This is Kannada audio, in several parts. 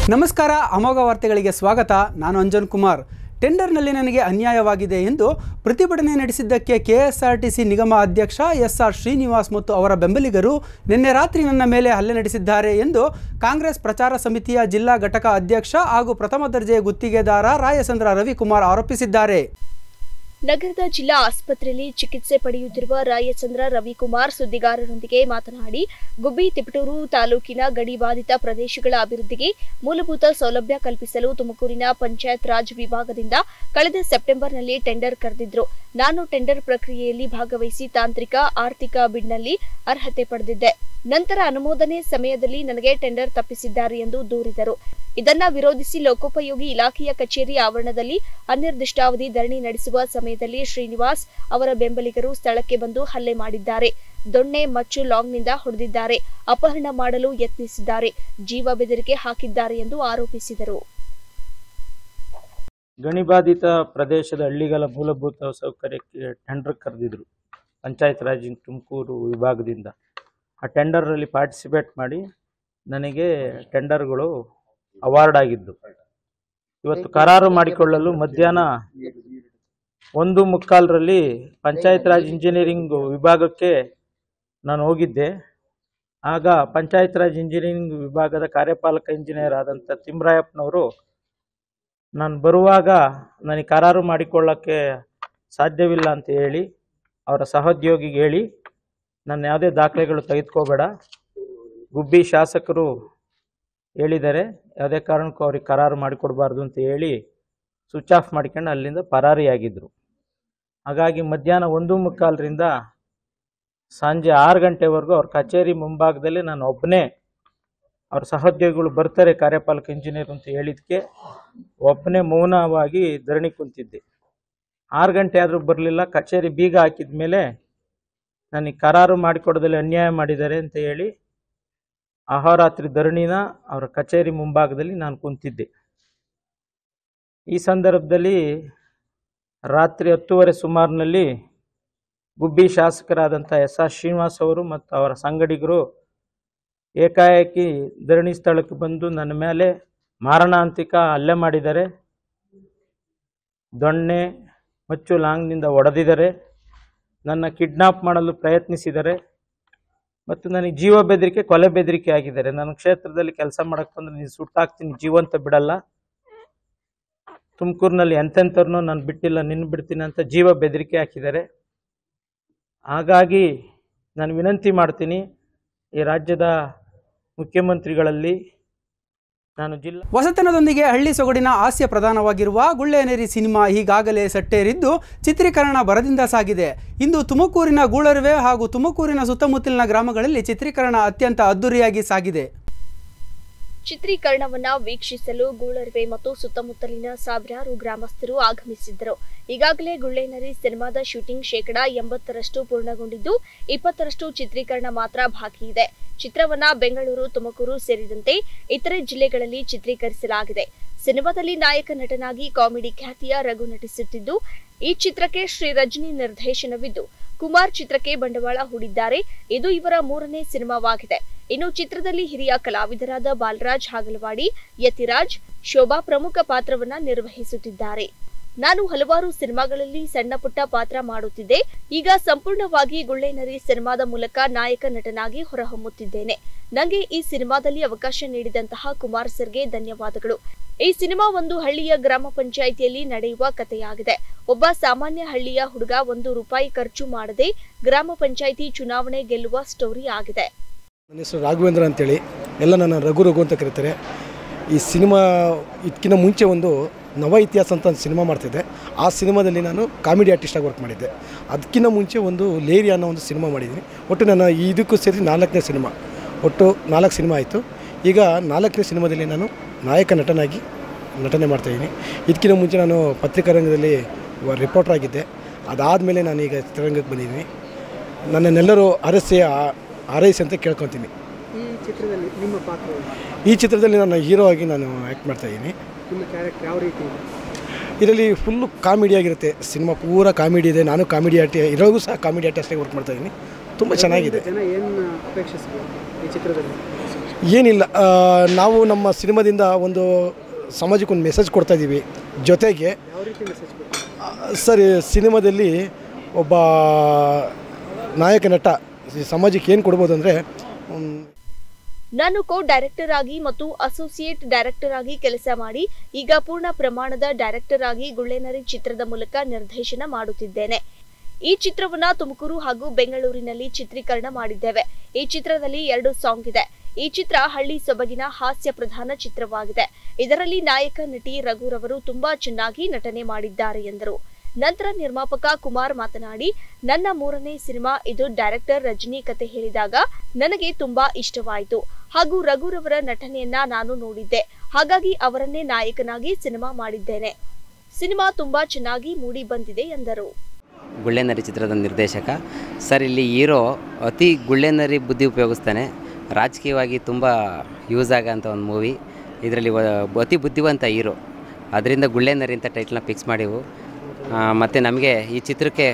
ನಮಸ್ಕಾರ, ಅಮೋಘ ವಾರ್ತೆಗಳಿಗೆ ಸ್ವಾಗತ. ನಾನು ಅಂಜನ್ ಕುಮಾರ್. ಟೆಂಡರ್ನಲ್ಲಿ ನನಗೆ ಅನ್ಯಾಯವಾಗಿದೆ ಎಂದು ಪ್ರತಿಭಟನೆ ನಡೆಸಿದ್ದಕ್ಕೆ ಕೆಎಸ್ಆರ್ಟಿಸಿ ನಿಗಮ ಅಧ್ಯಕ್ಷ ಎಸ್ಆರ್ ಶ್ರೀನಿವಾಸ್ ಮತ್ತು ಅವರ ಬೆಂಬಲಿಗರು ನಿನ್ನೆ ರಾತ್ರಿ ನನ್ನ ಮೇಲೆ ಹಲ್ಲೆ ನಡೆಸಿದ್ದಾರೆ ಎಂದು ಕಾಂಗ್ರೆಸ್ ಪ್ರಚಾರ ಸಮಿತಿಯ ಜಿಲ್ಲಾ ಘಟಕ ಅಧ್ಯಕ್ಷ ಹಾಗೂ ಪ್ರಥಮ ದರ್ಜೆಯ ಗುತ್ತಿಗೆದಾರ ರಾಯಚಂದ್ರ ರವಿಕುಮಾರ್ ಆರೋಪಿಸಿದ್ದಾರೆ. ನಗರದ ಜಿಲ್ಲಾ ಆಸ್ಪತ್ರೆಯಲ್ಲಿ ಚಿಕಿತ್ಸೆ ಪಡೆಯುತ್ತಿರುವ ರಾಯಚಂದ್ರ ರವಿಕುಮಾರ್ ಸುದ್ದಿಗಾರರೊಂದಿಗೆ ಮಾತನಾಡಿ, ಗುಬ್ಬಿ ತಿಪಟೂರು ತಾಲೂಕಿನ ಗಡಿ ಬಾಧಿತ ಪ್ರದೇಶಗಳ ಅಭಿವೃದ್ಧಿಗೆ ಮೂಲಭೂತ ಸೌಲಭ್ಯ ಕಲ್ಪಿಸಲು ತುಮಕೂರಿನ ಪಂಚಾಯತ್ ರಾಜ್ ವಿಭಾಗದಿಂದ ಕಳೆದ ಸೆಪ್ಟೆಂಬರ್ನಲ್ಲಿ ಟೆಂಡರ್ ಕರೆದಿದ್ರು. ನಾನು ಟೆಂಡರ್ ಪ್ರಕ್ರಿಯೆಯಲ್ಲಿ ಭಾಗವಹಿಸಿ ತಾಂತ್ರಿಕ ಆರ್ಥಿಕ ಬಿಡ್ನಲ್ಲಿ ಅರ್ಹತೆ ಪಡೆದಿದ್ದೆ. ನಂತರ ಅನುಮೋದನೆ ಸಮಯದಲ್ಲಿ ನನಗೆ ಟೆಂಡರ್ ತಪ್ಪಿಸಿದ್ದಾರೆ ಎಂದು ದೂರಿದರು. ಇದನ್ನ ವಿರೋಧಿಸಿ ಲೋಕೋಪಯೋಗಿ ಇಲಾಖೆಯ ಕಚೇರಿ ಆವರಣದಲ್ಲಿ ಅನಿರ್ದಿಷ್ಟಾವಧಿ ಧರಣಿ ನಡೆಸುವ ಸಮಯದಲ್ಲಿ ಶ್ರೀನಿವಾಸ್ ಅವರ ಬೆಂಬಲಿಗರು ಸ್ಥಳಕ್ಕೆ ಬಂದು ಹಲ್ಲೆ ಮಾಡಿದ್ದಾರೆ. ದೊಣ್ಣೆ ಮಚ್ಚು ಲಾಂಗ್ನಿಂದ ಹೊಡೆದಿದ್ದಾರೆ, ಅಪಹರಣ ಮಾಡಲು ಯತ್ನಿಸಿದ್ದಾರೆ, ಜೀವ ಬೆದರಿಕೆ ಹಾಕಿದ್ದಾರೆ ಎಂದು ಆರೋಪಿಸಿದರು. ಗಣಿಬಾಧಿತ ಪ್ರದೇಶದ ಹಳ್ಳಿಗಳ ಮೂಲಭೂತ ಸೌಕರ್ಯಕ್ಕೆ ಟೆಂಡರ್ ಕರೆದಿದ್ರು ಪಂಚಾಯತ್ ರಾಜ್ ತುಮಕೂರು ವಿಭಾಗದಿಂದ. ಆ ಟೆಂಡರಲ್ಲಿ ಪಾರ್ಟಿಸಿಪೇಟ್ ಮಾಡಿ ನನಗೆ ಟೆಂಡರ್ಗಳು ಅವಾರ್ಡ್ ಆಗಿದ್ದು. ಇವತ್ತು ಕರಾರು ಮಾಡಿಕೊಳ್ಳಲು ಮಧ್ಯಾಹ್ನ 1:15 ಪಂಚಾಯತ್ ರಾಜ್ ಇಂಜಿನಿಯರಿಂಗ್ ವಿಭಾಗಕ್ಕೆ ನಾನು ಹೋಗಿದ್ದೆ. ಆಗ ಪಂಚಾಯತ್ ರಾಜ್ ಇಂಜಿನಿಯರಿಂಗ್ ವಿಭಾಗದ ಕಾರ್ಯಪಾಲಕ ಇಂಜಿನಿಯರ್ ಆದಂಥ ತಿಮ್ಮರಾಯಪ್ಪನವರು ನಾನು ಬರುವಾಗ ನನಗೆ ಕರಾರು ಮಾಡಿಕೊಳ್ಳೋಕ್ಕೆ ಸಾಧ್ಯವಿಲ್ಲ ಅಂತ ಹೇಳಿ ಅವರ ಸಹೋದ್ಯೋಗಿಗೆ ಹೇಳಿ, ನನ್ನ ಯಾವುದೇ ದಾಖಲೆಗಳು ತೆಗೆದುಕೋಬೇಡ, ಗುಬ್ಬಿ ಶಾಸಕರು ಹೇಳಿದ್ದಾರೆ, ಯಾವುದೇ ಕಾರಣಕ್ಕೂ ಅವ್ರಿಗೆ ಕರಾರು ಮಾಡಿಕೊಡ್ಬಾರ್ದು ಅಂತ ಹೇಳಿ ಸ್ವಿಚ್ ಆಫ್ ಮಾಡ್ಕೊಂಡು ಅಲ್ಲಿಂದ ಪರಾರಿಯಾಗಿದ್ದರು. ಹಾಗಾಗಿ ಮಧ್ಯಾಹ್ನ 1:15 ಸಂಜೆ 6 ಗಂಟೆವರೆಗೂ ಅವ್ರ ಕಚೇರಿ ಮುಂಭಾಗದಲ್ಲಿ ನಾನು ಒಬ್ಬನೇ, ಅವ್ರ ಸಹೋದ್ಯೋಗಿಗಳು ಬರ್ತಾರೆ ಕಾರ್ಯಪಾಲಕ ಇಂಜಿನಿಯರ್ ಅಂತ ಹೇಳಿದಕ್ಕೆ ಒಬ್ಬನೇ ಮೌನವಾಗಿ ಧರಣಿ ಕುಂತಿದ್ದೆ. 6 ಗಂಟೆ ಆದರೂ ಬರಲಿಲ್ಲ. ಕಚೇರಿ ಬೀಗ ಹಾಕಿದ ಮೇಲೆ ನನಗೆ ಕರಾರು ಮಾಡಿಕೊಡೋದಲ್ಲಿ ಅನ್ಯಾಯ ಮಾಡಿದ್ದಾರೆ ಅಂತ ಹೇಳಿ ಅಹೋರಾತ್ರಿ ಧರಣಿನ ಅವರ ಕಚೇರಿ ಮುಂಭಾಗದಲ್ಲಿ ನಾನು ಕುಂತಿದ್ದೆ. ಈ ಸಂದರ್ಭದಲ್ಲಿ ರಾತ್ರಿ 10:30 ಸುಮಾರಿನಲ್ಲಿ ಗುಬ್ಬಿ ಶಾಸಕರಾದಂಥ ಎಸ್ಆರ್ ಶ್ರೀನಿವಾಸ್ ಅವರು ಮತ್ತು ಅವರ ಸಂಗಡಿಗರು ಏಕಾಏಕಿ ಧರಣಿ ಸ್ಥಳಕ್ಕೆ ಬಂದು ನನ್ನ ಮೇಲೆ ಮಾರಣಾಂತಿಕ ಹಲ್ಲೆ ಮಾಡಿದ್ದಾರೆ. ದೊಣ್ಣೆ ಮಚ್ಚು ಲಾಂಗ್ನಿಂದ ಹೊಡೆದಿದ್ದಾರೆ, ನನ್ನ ಕಿಡ್ನಾಪ್ ಮಾಡಲು ಪ್ರಯತ್ನಿಸಿದ್ದಾರೆ ಮತ್ತು ನನಗೆ ಜೀವ ಬೆದರಿಕೆ, ಕೊಲೆ ಬೆದರಿಕೆ ಆಗಿದ್ದಾರೆ. ನನ್ನ ಕ್ಷೇತ್ರದಲ್ಲಿ ಕೆಲಸ ಮಾಡಕ್ಕೆ ಬಂದರೆ ನೀನು ಸುಟ್ಟಾಕ್ತೀನಿ, ಜೀವಂತ ಬಿಡಲ್ಲ, ತುಮಕೂರಿನಲ್ಲಿ ಎಂತೆಂಥವ್ರನ್ನೂ ನಾನು ಬಿಟ್ಟಿಲ್ಲ, ನಿನ್ನ ಬಿಡ್ತೀನಿ ಅಂತ ಜೀವ ಬೆದರಿಕೆ ಹಾಕಿದ್ದಾರೆ. ಹಾಗಾಗಿ ನಾನು ವಿನಂತಿ ಮಾಡ್ತೀನಿ, ಈ ರಾಜ್ಯದ ಮುಖ್ಯಮಂತ್ರಿಗಳಲ್ಲಿ ನಾನು ಹೊಸತನದೊಂದಿಗೆ ಹಳ್ಳಿ ಸೊಗಡಿನ ಹಾಸ್ಯ ಪ್ರಧಾನವಾಗಿರುವ ಗುಳ್ಳೇನರಿ ಸಿನಿಮಾ ಈಗಾಗಲೇ ಸಟ್ಟೇರಿದ್ದು ಚಿತ್ರೀಕರಣ ಭರದಿಂದ ಸಾಗಿದೆ. ಇಂದು ತುಮಕೂರಿನ ಗೂಳರ್ವೆ ಹಾಗೂ ತುಮಕೂರಿನ ಸುತ್ತಮುತ್ತಲಿನ ಗ್ರಾಮಗಳಲ್ಲಿ ಚಿತ್ರೀಕರಣ ಅತ್ಯಂತ ಅದ್ದೂರಿಯಾಗಿ ಸಾಗಿದೆ. ಚಿತ್ರೀಕರಣವನ್ನ ವೀಕ್ಷಿಸಲು ಗೂಳರ್ವೆ ಮತ್ತು ಸುತ್ತಮುತ್ತಲಿನ ಸಾವಿರಾರು ಗ್ರಾಮಸ್ಥರು ಆಗಮಿಸಿದ್ದರು. ಈಗಾಗಲೇ ಗುಳ್ಳೇನರಿ ಸಿನಿಮಾದ ಶೂಟಿಂಗ್ 80% ಪೂರ್ಣಗೊಂಡಿದ್ದು 20% ಚಿತ್ರೀಕರಣ ಮಾತ್ರ ಬಾಕಿ ಇದೆ. ಚಿತ್ರವನ್ನ ಬೆಂಗಳೂರು, ತುಮಕೂರು ಸೇರಿದಂತೆ ಇತರೆ ಜಿಲ್ಲೆಗಳಲ್ಲಿ ಚಿತ್ರೀಕರಿಸಲಾಗಿದೆ. ಸಿನಿಮಾದಲ್ಲಿ ನಾಯಕ ನಟನಾಗಿ ಕಾಮಿಡಿ ಖ್ಯಾತಿಯ ರಘು ನಟಿಸುತ್ತಿದ್ದು, ಈ ಚಿತ್ರಕ್ಕೆ ಶ್ರೀ ರಜನಿ ನಿರ್ದೇಶನವಿದ್ದು, ಕುಮಾರ್ ಚಿತ್ರಕ್ಕೆ ಬಂಡವಾಳ ಹೂಡಿದ್ದಾರೆ. ಇದು ಇವರ 3ನೇ ಸಿನಿಮಾವಾಗಿದೆ. ಇನ್ನು ಚಿತ್ರದಲ್ಲಿ ಹಿರಿಯ ಕಲಾವಿದರಾದ ಬಾಲರಾಜ್ ಹಾಗಲವಾಡಿ, ಯತಿರಾಜ್, ಶೋಭಾ ಪ್ರಮುಖ ಪಾತ್ರವನ್ನ ನಿರ್ವಹಿಸುತ್ತಿದ್ದಾರೆ. ನಾನು ಹಲವಾರು ಸಿನಿಮಾಗಳಲ್ಲಿ ಸಣ್ಣ ಪುಟ್ಟ ಪಾತ್ರ ಮಾಡುತ್ತಿದ್ದೆ. ಈಗ ಸಂಪೂರ್ಣವಾಗಿ ಗುಳ್ಳೇನರಿ ಸಿನಿಮಾದ ಮೂಲಕ ನಾಯಕ ನಟನಾಗಿ ಹೊರಹೊಮ್ಮುತ್ತಿದ್ದೇನೆ. ನನಗೆ ಈ ಸಿನಿಮಾದಲ್ಲಿ ಅವಕಾಶ ನೀಡಿದಂತಹ ಕುಮಾರ್ ಸರ್ಗೆ ಧನ್ಯವಾದಗಳು. ಈ ಸಿನಿಮಾ ಒಂದು ಹಳ್ಳಿಯ ಗ್ರಾಮ ಪಂಚಾಯಿತಿಯಲ್ಲಿ ನಡೆಯುವ ಕಥೆಯಾಗಿದೆ. ಒಬ್ಬ ಸಾಮಾನ್ಯ ಹಳ್ಳಿಯ ಹುಡುಗ ₹1 ಖರ್ಚು ಮಾಡದೆ ಗ್ರಾಮ ಪಂಚಾಯಿತಿ ಚುನಾವಣೆ ಗೆಲ್ಲುವ ಸ್ಟೋರಿ ಆಗಿದೆ. ನನ್ನ ಹೆಸರು ರಾಘವೇಂದ್ರ ಅಂತೇಳಿ, ಎಲ್ಲ ನನ್ನ ರಘು ಅಂತ ಕರೀತಾರೆ. ಈ ಸಿನಿಮಾ ಇದಕ್ಕಿಂತ ಮುಂಚೆ ಒಂದು ನವ ಇತಿಹಾಸ ಅಂತ ಒಂದು ಸಿನಿಮಾ ಮಾಡ್ತಿದ್ದೆ. ಆ ಸಿನಿಮಾದಲ್ಲಿ ನಾನು ಕಾಮಿಡಿ ಆರ್ಟಿಸ್ಟಾಗಿ ವರ್ಕ್ ಮಾಡಿದ್ದೆ. ಅದಕ್ಕಿಂತ ಮುಂಚೆ ಒಂದು ಲೇರಿ ಅನ್ನೋ ಒಂದು ಸಿನಿಮಾ ಮಾಡಿದ್ದೀನಿ. ಒಟ್ಟು ನಾನು ಇದಕ್ಕೂ ಸೇರಿ 4ನೇ ಸಿನಿಮಾ, ಒಟ್ಟು 4 ಸಿನಿಮಾ ಆಯಿತು. ಈಗ 4ನೇ ಸಿನಿಮಾದಲ್ಲಿ ನಾನು ನಾಯಕ ನಟನಾಗಿ ನಟನೆ ಮಾಡ್ತಾಯಿದ್ದೀನಿ. ಇದಕ್ಕಿಂತ ಮುಂಚೆ ನಾನು ಪತ್ರಿಕಾ ರಂಗದಲ್ಲಿ ರಿಪೋರ್ಟರ್ ಆಗಿದ್ದೆ. ಅದಾದಮೇಲೆ ನಾನೀಗ ಚಿತ್ರರಂಗಕ್ಕೆ ಬಂದಿದ್ದೀನಿ. ನನ್ನೆಲ್ಲರೂ ಆರೈಸಿ ಅಂತ ಕೇಳ್ಕೊತೀನಿ. ಈ ಚಿತ್ರದಲ್ಲಿ ನಾನು ಹೀರೋ ಆಗಿ ನಾನು ಆ್ಯಕ್ಟ್ ಮಾಡ್ತಾಯಿದ್ದೀನಿ. ಇದರಲ್ಲಿ ಫುಲ್ಲು ಕಾಮಿಡಿಯಾಗಿರುತ್ತೆ. ಸಿನಿಮಾ ಪೂರ ಕಾಮಿಡಿ ಇದೆ. ನಾನು ಕಾಮಿಡಿ ಇರೋಗೂ ಸಹ ಕಾಮಿಡಿ ಆರ್ಟಿಸ್ಟಾಗಿ ವರ್ಕ್ ಮಾಡ್ತಾಯಿದ್ದೀನಿ. ತುಂಬ ಚೆನ್ನಾಗಿದೆ. ಏನಿಲ್ಲ, ನಾವು ನಮ್ಮ ಸಿನಿಮಾದಿಂದ ಒಂದು ಸಮಾಜಕ್ಕೆ ಒಂದು ಮೆಸೇಜ್ ಕೊಡ್ತಾಯಿದ್ದೀವಿ. ಜೊತೆಗೆ ಸರ್, ಸಿನಿಮಾದಲ್ಲಿ ಒಬ್ಬ ನಾಯಕ ನಟ ಸಮಾಜಕ್ಕೆ ಏನು ಕೊಡ್ಬೋದು ಅಂದರೆ, ನಾನು ಕೋ ಡೈರೆಕ್ಟರ್ ಆಗಿ ಮತ್ತು ಅಸೋಸಿಯೇಟ್ ಡೈರೆಕ್ಟರ್ ಆಗಿ ಕೆಲಸ ಮಾಡಿ ಈಗ ಪೂರ್ಣ ಪ್ರಮಾಣದ ಡೈರೆಕ್ಟರ್ ಆಗಿ ಗುಳ್ಳೆನರಿ ಚಿತ್ರದ ಮೂಲಕ ನಿರ್ದೇಶನ ಮಾಡುತ್ತಿದ್ದೇನೆ. ಈ ಚಿತ್ರವನ್ನ ತುಮಕೂರು ಹಾಗೂ ಬೆಂಗಳೂರಿನಲ್ಲಿ ಚಿತ್ರೀಕರಣ ಮಾಡಿದ್ದೇವೆ. ಈ ಚಿತ್ರದಲ್ಲಿ 2 ಸಾಂಗ್ ಇದೆ. ಈ ಚಿತ್ರ ಹಳ್ಳಿ ಸೊಬಗಿನ ಹಾಸ್ಯ ಪ್ರಧಾನ ಚಿತ್ರವಾಗಿದೆ. ಇದರಲ್ಲಿ ನಾಯಕ ನಟಿ ರಘುರವರು ತುಂಬಾ ಚೆನ್ನಾಗಿ ನಟನೆ ಮಾಡಿದ್ದಾರೆ ಎಂದರು. ನಂತರ ನಿರ್ಮಾಪಕ ಕುಮಾರ್ ಮಾತನಾಡಿ, ನನ್ನ 3ನೇ ಸಿನಿಮಾ ಇದು. ಡೈರೆಕ್ಟರ್ ರಜನಿ ಕತೆ ಹೇಳಿದಾಗ ನನಗೆ ತುಂಬಾ ಇಷ್ಟವಾಯಿತು ಹಾಗೂ ರಘುರವರ ನಟನೆಯನ್ನ ನಾನು ನೋಡಿದ್ದೆ. ಹಾಗಾಗಿ ಅವರನ್ನೇ ನಾಯಕನಾಗಿ ಸಿನಿಮಾ ಮಾಡಿದ್ದೇನೆ. ಸಿನಿಮಾ ತುಂಬಾ ಚೆನ್ನಾಗಿ ಮೂಡಿ ಬಂದಿದೆ ಎಂದರು. ಗುಳ್ಳೆನರಿ ಚಿತ್ರದ ನಿರ್ದೇಶಕ ಸರ್. ಇಲ್ಲಿ ಹೀರೋ ಅತಿ ಗುಳ್ಳೆನರಿ ಬುದ್ಧಿ ಉಪಯೋಗಿಸ್ತಾನೆ. ರಾಜಕೀಯವಾಗಿ ತುಂಬ ಯೂಸ್ ಆಗೋಂಥ ಒಂದು ಮೂವಿ. ಇದರಲ್ಲಿ ಅತಿ ಬುದ್ಧಿವಂತ ಹೀರೋ, ಅದರಿಂದ ಗುಳ್ಳೆನರಿ ಅಂತ ಟೈಟ್ಲನ್ನ ಫಿಕ್ಸ್ ಮಾಡಿವು. ಮತ್ತು ನಮಗೆ ಈ ಚಿತ್ರಕ್ಕೆ